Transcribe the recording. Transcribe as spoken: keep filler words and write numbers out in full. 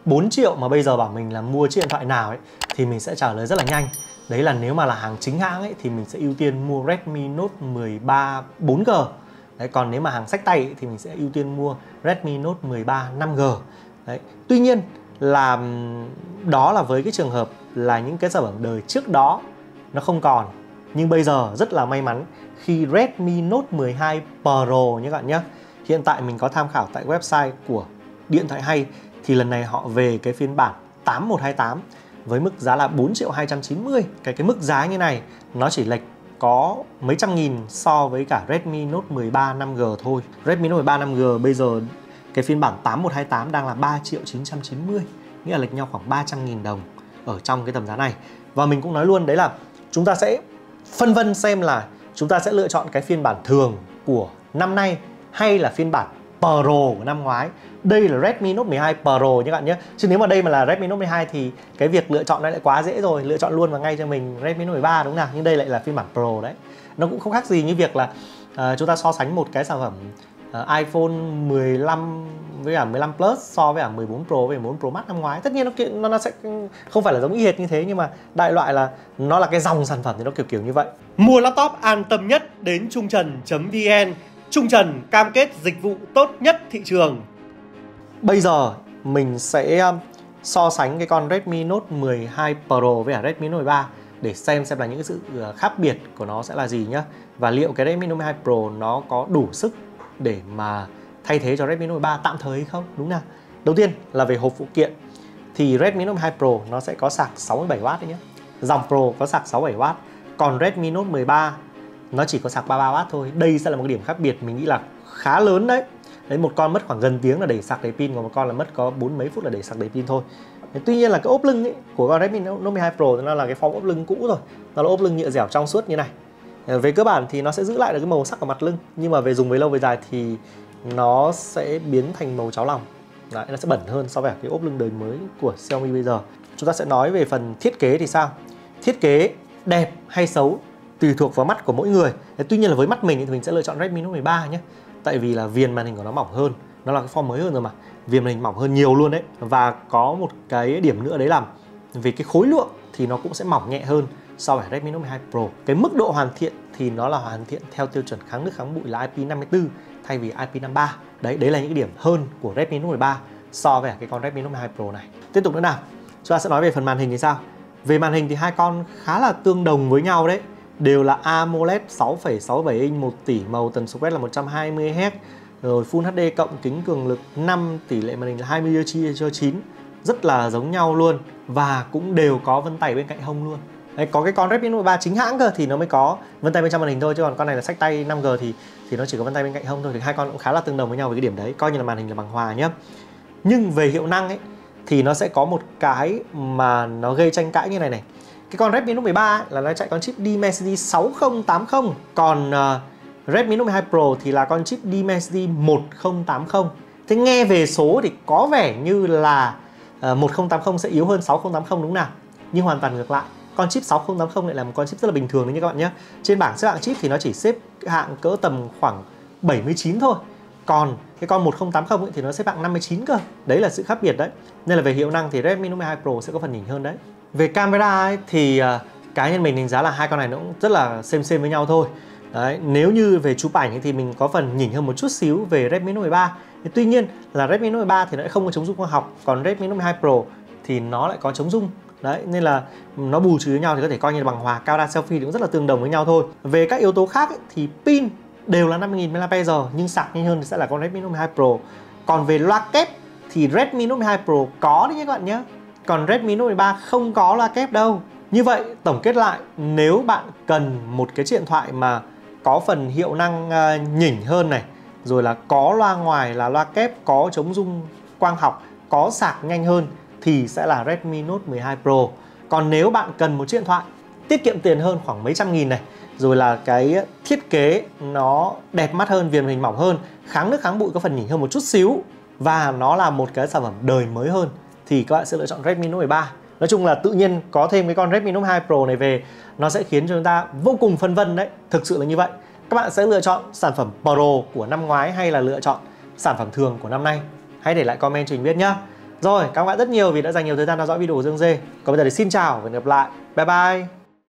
bốn triệu mà bây giờ bảo mình là mua chiếc điện thoại nào ấy thì mình sẽ trả lời rất là nhanh. Đấy là nếu mà là hàng chính hãng ấy thì mình sẽ ưu tiên mua Redmi Note mười ba bốn G. Đấy, còn nếu mà hàng xách tay ấy, thì mình sẽ ưu tiên mua Redmi Note mười ba năm G. Đấy. Tuy nhiên là đó là với cái trường hợp là những cái sản phẩm đời trước đó nó không còn. Nhưng bây giờ rất là may mắn khi Redmi Note mười hai Pro nhé các bạn nhé. Hiện tại mình có tham khảo tại website của Điện thoại Hay thì lần này họ về cái phiên bản tám một hai tám với mức giá là bốn triệu hai trăm chín mươi. Cái cái mức giá như này nó chỉ lệch có mấy trăm nghìn so với cả Redmi Note mười ba năm G thôi. Redmi Note mười ba năm G bây giờ cái phiên bản tám một hai tám đang là ba triệu chín trăm chín mươi, nghĩa là lệch nhau khoảng ba trăm nghìn đồng ở trong cái tầm giá này. Và mình cũng nói luôn đấy là chúng ta sẽ phân vân xem là chúng ta sẽ lựa chọn cái phiên bản thường của năm nay hay là phiên bản Pro của năm ngoái. Đây là Redmi Note mười hai Pro nhé các bạn nhé. Chứ nếu mà đây mà là Redmi Note mười hai thì cái việc lựa chọn nó lại quá dễ rồi, lựa chọn luôn và ngay cho mình Redmi Note mười ba đúng không nào? Nhưng đây lại là phiên bản Pro đấy. Nó cũng không khác gì như việc là uh, chúng ta so sánh một cái sản phẩm uh, iPhone mười lăm với cả mười lăm Plus so với cả mười bốn Pro với mười bốn Pro Max năm ngoái. Tất nhiên nó nó nó sẽ không phải là giống y hệt như thế, nhưng mà đại loại là nó là cái dòng sản phẩm thì nó kiểu kiểu như vậy. Mua laptop an tâm nhất đến trung trần chấm vn. Trung Trần cam kết dịch vụ tốt nhất thị trường. Bây giờ mình sẽ so sánh cái con Redmi Note mười hai Pro với cả Redmi Note mười ba để xem xem là những sự khác biệt của nó sẽ là gì nhá. Và liệu cái Redmi Note mười hai Pro nó có đủ sức để mà thay thế cho Redmi Note mười ba tạm thời hay không, đúng nào? Đầu tiên là về hộp phụ kiện thì Redmi Note mười hai Pro nó sẽ có sạc sáu mươi bảy oát đấy nhé. Dòng Pro có sạc sáu mươi bảy oát. Còn Redmi Note mười ba nó chỉ có sạc ba mươi ba oát thôi. Đây sẽ là một cái điểm khác biệt mình nghĩ là khá lớn đấy. Đấy, một con mất khoảng gần tiếng là để sạc đầy pin, còn một con là mất có bốn mấy phút là để sạc đầy pin thôi. Tuy nhiên là cái ốp lưng ấy, của con Redmi Note mười hai Pro nó là cái form ốp lưng cũ rồi. Nó là ốp lưng nhựa dẻo trong suốt như này. Về cơ bản thì nó sẽ giữ lại được cái màu sắc ở mặt lưng, nhưng mà về dùng về lâu về dài thì nó sẽ biến thành màu cháo lòng. Đấy, nó sẽ bẩn hơn so với cái ốp lưng đời mới của Xiaomi bây giờ. Chúng ta sẽ nói về phần thiết kế thì sao? Thiết kế đẹp hay xấu tùy thuộc vào mắt của mỗi người. Tuy nhiên là với mắt mình thì mình sẽ lựa chọn Redmi Note mười ba nhé. Tại vì là viền màn hình của nó mỏng hơn, nó là cái form mới hơn rồi mà. Viền màn hình mỏng hơn nhiều luôn đấy. Và có một cái điểm nữa đấy là vì cái khối lượng thì nó cũng sẽ mỏng nhẹ hơn so với Redmi Note mười hai Pro. Cái mức độ hoàn thiện thì nó là hoàn thiện theo tiêu chuẩn kháng nước kháng bụi là I P năm mươi tư thay vì I P năm mươi ba. Đấy, đấy là những cái điểm hơn của Redmi Note mười ba so với cái con Redmi Note mười hai Pro này. Tiếp tục nữa nào, chúng ta sẽ nói về phần màn hình thì sao? Về màn hình thì hai con khá là tương đồng với nhau đấy. Đều là AMOLED sáu phẩy sáu bảy inch, một tỷ màu, tần số quét là một trăm hai mươi héc, rồi Full hát đê cộng, kính cường lực năm, tỷ lệ màn hình là hai mươi chia chín, rất là giống nhau luôn. Và cũng đều có vân tay bên cạnh hông luôn. Đấy, có cái con Redmi Note mười ba chính hãng cơ thì nó mới có vân tay bên trong màn hình thôi, chứ còn con này là xách tay năm G thì thì nó chỉ có vân tay bên cạnh hông thôi. Thì hai con cũng khá là tương đồng với nhau về cái điểm đấy, coi như là màn hình là bằng hòa nhé. Nhưng về hiệu năng ấy thì nó sẽ có một cái mà nó gây tranh cãi như này này. Cái con Redmi Note mười ba ấy, là nó chạy con chip Dimensity sáu không tám không, còn uh, Redmi Note mười hai Pro thì là con chip Dimensity một không tám không. Thế nghe về số thì có vẻ như là uh, một không tám không sẽ yếu hơn sáu không tám không đúng nào? Nhưng hoàn toàn ngược lại. Con chip sáu không tám không lại là một con chip rất là bình thường đấy nha các bạn nhé. Trên bảng xếp hạng chip thì nó chỉ xếp hạng cỡ tầm khoảng bảy mươi chín thôi. Còn cái con một không tám không ấy thì nó xếp hạng năm mươi chín cơ. Đấy là sự khác biệt đấy. Nên là về hiệu năng thì Redmi Note mười hai Pro sẽ có phần nhỉnh hơn đấy. Về camera ấy, thì uh, cá nhân mình đánh giá là hai con này nó cũng rất là xem xem với nhau thôi. Đấy, nếu như về chụp ảnh ấy, thì mình có phần nhỉnh hơn một chút xíu về Redmi Note mười ba. Thì tuy nhiên là Redmi Note mười ba thì nó lại không có chống rung quang học, còn Redmi Note mười hai Pro thì nó lại có chống rung. Đấy, nên là nó bù trừ với nhau thì có thể coi như là bằng hòa. Camera selfie thì cũng rất là tương đồng với nhau thôi. Về các yếu tố khác ấy, thì pin đều là năm mươi nghìn mAh, nhưng sạc nhanh hơn thì sẽ là con Redmi Note mười hai Pro. Còn về loa kép thì Redmi Note mười hai Pro có đấy nhé các bạn nhé. Còn Redmi Note mười ba không có loa kép đâu. Như vậy tổng kết lại, nếu bạn cần một cái điện thoại mà có phần hiệu năng uh, nhỉnh hơn này, rồi là có loa ngoài là loa kép, có chống rung quang học, có sạc nhanh hơn thì sẽ là Redmi Note mười hai Pro. Còn nếu bạn cần một chiếc điện thoại tiết kiệm tiền hơn khoảng mấy trăm nghìn này, rồi là cái thiết kế nó đẹp mắt hơn, viền màn hình mỏng hơn, kháng nước kháng bụi có phần nhỉnh hơn một chút xíu, và nó là một cái sản phẩm đời mới hơn, thì các bạn sẽ lựa chọn Redmi Note mười ba. Nói chung là tự nhiên có thêm cái con Redmi Note mười hai Pro này về, nó sẽ khiến cho chúng ta vô cùng phân vân đấy. Thực sự là như vậy. Các bạn sẽ lựa chọn sản phẩm Pro của năm ngoái hay là lựa chọn sản phẩm thường của năm nay? Hãy để lại comment cho mình biết nhé. Rồi, cảm ơn bạn rất nhiều vì đã dành nhiều thời gian theo dõi video của Dương Dê. Còn bây giờ thì xin chào và hẹn gặp lại. Bye bye.